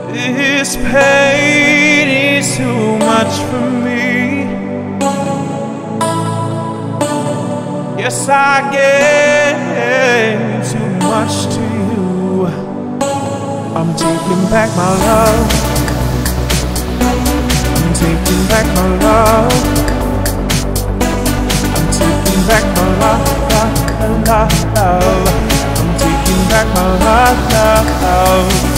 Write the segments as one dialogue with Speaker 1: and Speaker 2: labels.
Speaker 1: This pain is too much for me. Yes, I gave too much to you. I'm taking back my love. I'm taking back my love. I'm taking back my love, love. I'm taking back my love.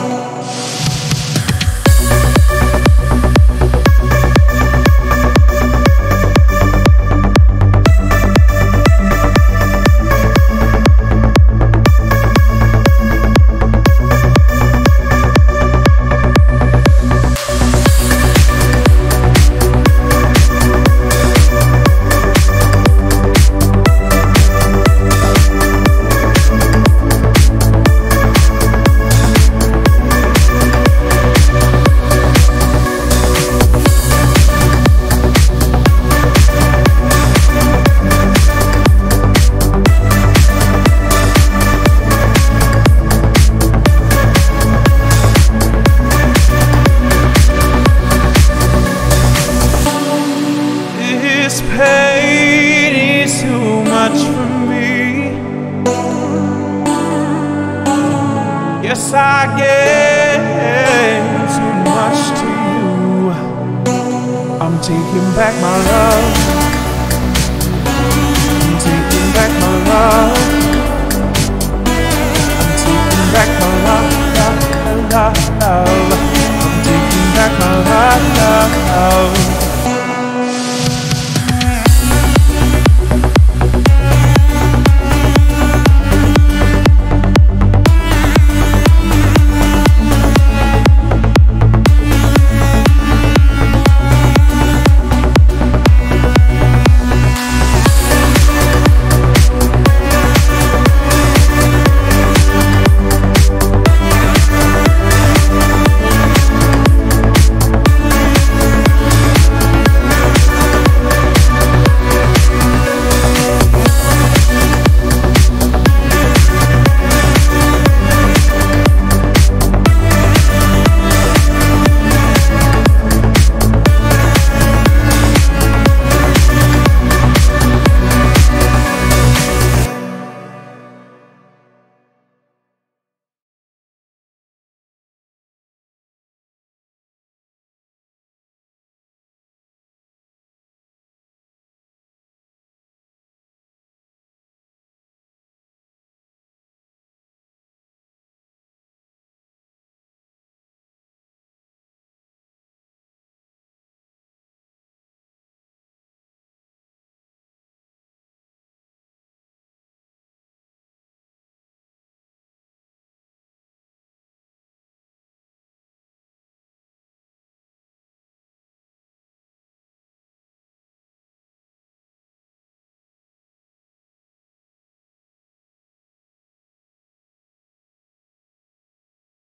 Speaker 1: This pain is too much for me. Yes, I gave too much to you. I'm taking back my love. I'm taking back my love. I'm taking back my love.